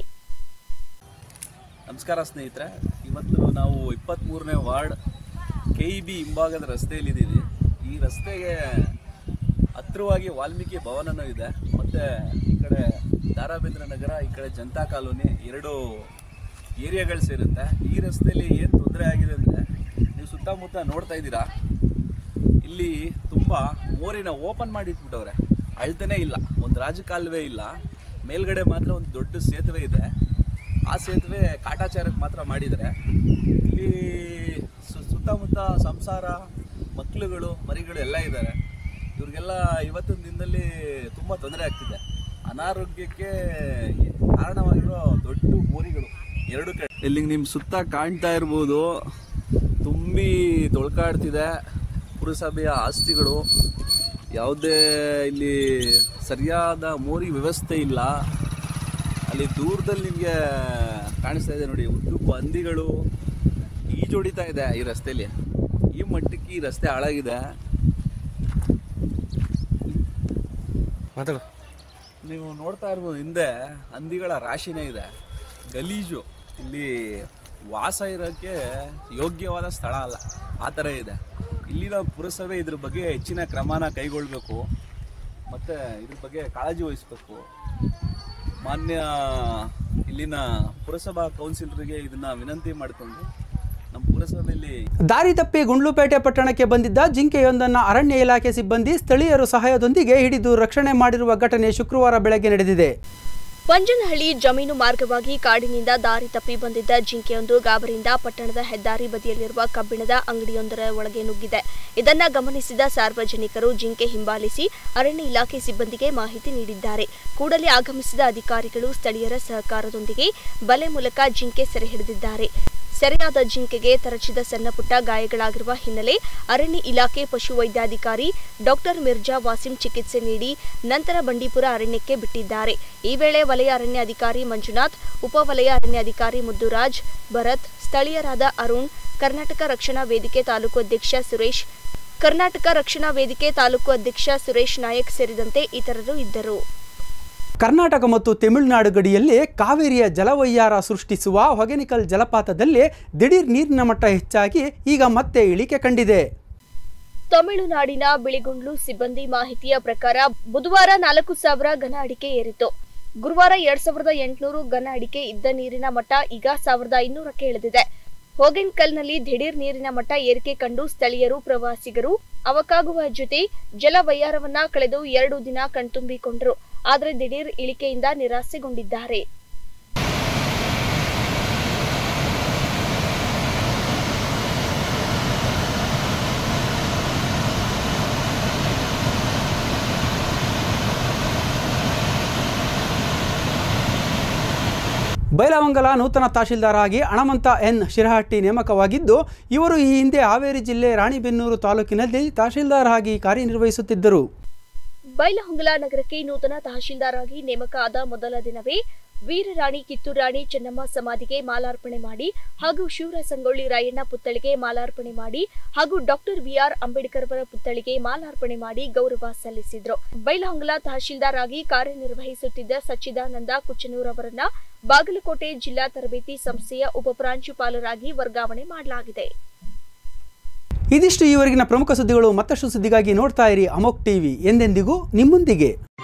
ನಮಸ್ಕಾರ ಸ್ನೇಹಿತರೆ, ಇವತ್ತು ನಾವು 23ನೇ ವಾರ್ಡ್ KEB ಹಿಂಭಾಗದ ರಸ್ತೆಯಲ್ಲಿದ್ದೀವಿ. ಈ ರಸ್ತೆಗೆ ಹತ್ತಿರವಾಗಿ ವಾಲ್ಮೀಕಿ ಭವನನೂ ಇದೆ, ಮತ್ತು ಈ ಕಡೆ ದಾರಾಬೇಂದ್ರ ನಗರ, ಈ ಕಡೆ ಜನತಾ ಕಾಲೋನಿ, 2 ಏರಿಯಾಗಳು ಸೇರುತ್ತೆ. ಈ ರಸ್ತೆಯಲ್ಲಿ ಏನು ತೊಂದರೆ ಆಗಿದೆ ಅಂದರೆ, ನೀವು ಸುತ್ತಮುತ್ತ ನೋಡ್ತಾ ಇದ್ದೀರಾ, ಇಲ್ಲಿ ತುಂಬ ಮೋರಿನ ಓಪನ್ ಮಾಡಿ ಇಟ್ಬಿಟ್ಟವ್ರೆ, ಅಳ್ತಾನೆ ಇಲ್ಲ. ಒಂದು ರಾಜಕಾಲುವೆ ಇಲ್ಲ, ಮೇಲ್ಗಡೆ ಮಾತ್ರ ಒಂದು ದೊಡ್ಡ ಸೇತುವೆ ಇದೆ. ಆ ಸೇತುವೆ ಕಾಟಾಚಾರಕ್ಕೆ ಮಾತ್ರ ಮಾಡಿದರೆ, ಇಲ್ಲಿ ಸುತ್ತಮುತ್ತ ಸಂಸಾರ, ಮಕ್ಕಳುಗಳು, ಮರಿಗಳು ಎಲ್ಲ ಇದ್ದಾರೆ. ಇವ್ರಿಗೆಲ್ಲ ಇವತ್ತಿನ ದಿನದಲ್ಲಿ ತುಂಬ ತೊಂದರೆ ಆಗ್ತಿದೆ. ಅನಾರೋಗ್ಯಕ್ಕೆ ಕಾರಣವಾಗಿರೋ ದೊಡ್ಡ ಮೋರಿಗಳು 2 ಕಡೆ. ಇಲ್ಲಿಗೆ ನಿಮ್ಮ ಸುತ್ತ ಕಾಣ್ತಾ ಇರ್ಬೋದು, ತುಂಬಿ ತೊಳ್ಕಾಡ್ತಿದೆ ಪುರಸಭೆಯ ಆಸ್ತಿಗಳು. ಯಾವುದೇ ಇಲ್ಲಿ ಸರಿಯಾದ ಮೋರಿ ವ್ಯವಸ್ಥೆ ಇಲ್ಲ. ಅಲ್ಲಿ ದೂರದಲ್ಲಿ ನಿಮಗೆ ಕಾಣಿಸ್ತಾ ಇದೆ ನೋಡಿ, ಉದ್ದಕ್ಕೂ ಹಂದಿಗಳು ಈಜೊಡಿತಾ ಇದೆ ಈ ರಸ್ತೆಯಲ್ಲಿ. ಈ ಮಟ್ಟಕ್ಕೆ ಈ ರಸ್ತೆ ಹಾಳಾಗಿದೆ. ನೀವು ನೋಡ್ತಾ ಇರ್ಬೋದು, ಹಿಂದೆ ಹಂದಿಗಳ ರಾಶಿನೇ ಇದೆ. ಗಲೀಜು, ಇಲ್ಲಿ ವಾಸ ಇರೋಕ್ಕೆ ಯೋಗ್ಯವಾದ ಸ್ಥಳ ಅಲ್ಲ, ಆ ಥರ ಇದೆ. ಇಲ್ಲಿನ ಪುರಸಭೆ ಇದ್ರ ಬಗ್ಗೆ ಹೆಚ್ಚಿನ ಕ್ರಮನ ಕೈಗೊಳ್ಳಬೇಕು, ಮತ್ತು ಇದ್ರ ಬಗ್ಗೆ ಕಾಳಜಿ ವಹಿಸಬೇಕು. ಮಾನ್ಯ ಇಲ್ಲಿನ ಪುರಸಭಾ ಕೌನ್ಸಿಲರಿಗೆ ಇದನ್ನ ವಿನಂತಿ ಮಾಡಿಕೊಂಡು ನಮ್ಮ ಪುರಸಭೆಯಲ್ಲಿ ದಾರಿ ತಪ್ಪಿ ಗುಂಡ್ಲುಪೇಟೆ ಪಟ್ಟಣಕ್ಕೆ ಬಂದಿದ್ದ ಜಿಂಕೆಯೊಂದನ್ನು ಅರಣ್ಯ ಇಲಾಖೆ ಸಿಬ್ಬಂದಿ ಸ್ಥಳೀಯರು ಸಹಾಯದೊಂದಿಗೆ ಹಿಡಿದು ರಕ್ಷಣೆ ಮಾಡಿರುವ ಘಟನೆ ಶುಕ್ರವಾರ ಬೆಳಗ್ಗೆ ನಡೆದಿದೆ. ಪಂಜನಹಳ್ಳಿ ಜಮೀನು ಮಾರ್ಗವಾಗಿ ಕಾಡಿನಿಂದ ದಾರಿ ತಪ್ಪಿ ಬಂದಿದ್ದ ಜಿಂಕೆಯೊಂದು ಗಾಬರಿಯಿಂದ ಪಟ್ಟಣದ ಹೆದ್ದಾರಿ ಬದಿಯಲ್ಲಿರುವ ಕಬ್ಬಿಣದ ಅಂಗಡಿಯೊಂದರ ಒಳಗೆ ನುಗ್ಗಿದೆ. ಇದನ್ನ ಗಮನಿಸಿದ ಸಾರ್ವಜನಿಕರು ಜಿಂಕೆ ಹಿಂಬಾಲಿಸಿ ಅರಣ್ಯ ಇಲಾಖೆ ಸಿಬ್ಬಂದಿಗೆ ಮಾಹಿತಿ ನೀಡಿದ್ದಾರೆ. ಕೂಡಲೇ ಆಗಮಿಸಿದ ಅಧಿಕಾರಿಗಳು ಸ್ಥಳೀಯರ ಸಹಕಾರದೊಂದಿಗೆ ಬಲೆ ಮೂಲಕ ಜಿಂಕೆ ಸೆರೆ ಹಿಡಿದಿದ್ದಾರೆ. ಸೆರೆಯಾದ ಜಿಂಕೆಗೆ ತರಚಿದ ಸಣ್ಣಪುಟ್ಟ ಗಾಯಗಳಾಗಿರುವ ಹಿನ್ನೆಲೆ ಅರಣ್ಯ ಇಲಾಖೆ ಪಶುವೈದ್ಯಾಧಿಕಾರಿ ಡಾಕ್ಟರ್ ಮಿರ್ಜಾ ವಾಸಿಂ ಚಿಕಿತ್ಸೆ ನೀಡಿ ನಂತರ ಬಂಡೀಪುರ ಅರಣ್ಯಕ್ಕೆ ಬಿಟ್ಟಿದ್ದಾರೆ. ಈ ವೇಳೆ ವಲಯ ಅರಣ್ಯ ಅಧಿಕಾರಿ ಮಂಜುನಾಥ್, ಉಪವಲಯ ಅರಣ್ಯ ಅಧಿಕಾರಿ ಮುದ್ದುರಾಜ್, ಭರತ್, ಸ್ಥಳೀಯರಾದ ಅರುಣ್, ಕರ್ನಾಟಕ ರಕ್ಷಣಾ ವೇದಿಕೆ ತಾಲೂಕು ಅಧ್ಯಕ್ಷ ಸುರೇಶ್ ನಾಯಕ್ ಸೇರಿದಂತೆ ಇತರರು ಇದ್ದರು. ಕರ್ನಾಟಕ ಮತ್ತು ತಮಿಳುನಾಡು ಗಡಿಯಲ್ಲಿ ಕಾವೇರಿಯ ಜಲವಯ್ಯಾರ ಸೃಷ್ಟಿಸುವ ಹೊಗೆನಿಕಲ್ ಜಲಪಾತದಲ್ಲಿ ದಿಢೀರ್ ನೀರಿನ ಮಟ್ಟ ಹೆಚ್ಚಾಗಿ ಈಗ ಮತ್ತೆ ಇಳಿಕೆ ಕಂಡಿದೆ. ತಮಿಳುನಾಡಿನ ಬಿಳಿಗುಂಡ್ಲು ಸಿಬ್ಬಂದಿ ಮಾಹಿತಿಯ ಪ್ರಕಾರ ಬುಧವಾರ 4,000 ಘನ ಅಡಿಕೆ ಏರಿತು. ಗುರುವಾರ 2,800 ಘನ ಅಡಿಕೆ ಇದ್ದ ನೀರಿನ ಮಟ್ಟ ಈಗ 1,500ಕ್ಕೆ ಇಳಿದಿದೆ. ಹೊಗೆನ್ಕಲ್ನಲ್ಲಿ ದಿಢೀರ್ ನೀರಿನ ಮಟ್ಟ ಏರಿಕೆ ಕಂಡು ಸ್ಥಳೀಯರು, ಪ್ರವಾಸಿಗರು ಅವಕಾಗುವ ಜೊತೆ ಜಲವಯ್ಯಾರವನ್ನ ಕಳೆದು 2 ದಿನ ಕಣ್ತುಂಬಿಕೊಂಡರು. ಆದರೆ ದಿಢೀರ್ ಇಳಿಕೆಯಿಂದ ನಿರಾಸೆಗೊಂಡಿದ್ದಾರೆ. ಬೈಲಹೊಂಗಲ ನೂತನ ತಹಶೀಲ್ದಾರ್ ಆಗಿ ಹಣಮಂತ ಎನ್ ಶಿರಹಟ್ಟಿ ನೇಮಕವಾಗಿದ್ದು, ಇವರು ಈ ಹಿಂದೆ ಹಾವೇರಿ ಜಿಲ್ಲೆ ರಾಣಿಬೆನ್ನೂರು ತಾಲೂಕಿನಲ್ಲಿ ತಹಶೀಲ್ದಾರ್ ಆಗಿ ಕಾರ್ಯನಿರ್ವಹಿಸುತ್ತಿದ್ದರು. ಬೈಲಹೊಂಗಲ ನಗರಕ್ಕೆ ನೂತನ ತಹಶೀಲ್ದಾರ್ ಆಗಿ ನೇಮಕ ಆದ ಮೊದಲ ದಿನವೇ ವೀರರಾಣಿ ಕಿತ್ತೂರು ರಾಣಿ ಚೆನ್ನಮ್ಮ ಸಮಾಧಿಗೆ ಮಾಲಾರ್ಪಣೆ ಮಾಡಿ ಹಾಗೂ ಶಿವರ ಸಂಗೊಳ್ಳಿ ರಾಯಣ್ಣ ಪುತ್ಥಳಿಗೆ ಮಾಲಾರ್ಪಣೆ ಮಾಡಿ ಹಾಗೂ ಡಾಕ್ಟರ್ ಬಿಆರ್ ಅಂಬೇಡ್ಕರ್ ಅವರ ಪುತ್ಥಳಿಗೆ ಮಾಲಾರ್ಪಣೆ ಮಾಡಿ ಗೌರವ ಸಲ್ಲಿಸಿದರು. ಬೈಲಹೊಂಗಲ ತಹಶೀಲ್ದಾರ್ ಆಗಿ ಕಾರ್ಯನಿರ್ವಹಿಸುತ್ತಿದ್ದ ಸಚ್ಚಿದಾನಂದ ಕುಚ್ಚನೂರ್ ಅವರನ್ನ ಬಾಗಲಕೋಟೆ ಜಿಲ್ಲಾ ತರಬೇತಿ ಸಂಸ್ಥೆಯ ಉಪಪ್ರಾಂಶುಪಾಲರಾಗಿ ವರ್ಗಾವಣೆ ಮಾಡಲಾಗಿದೆ. ಇದಿಷ್ಟು ಈವರೆಗಿನ ಪ್ರಮುಖ ಸುದ್ದಿಗಳು. ಮತ್ತಷ್ಟು ಸುದ್ದಿಗಾಗಿ ನೋಡ್ತಾ ಇರಿ ಅಮೋಕ್ ಟಿವಿ, ಎಂದೆಂದಿಗೂ ನಿಮ್ಮೊಂದಿಗೆ.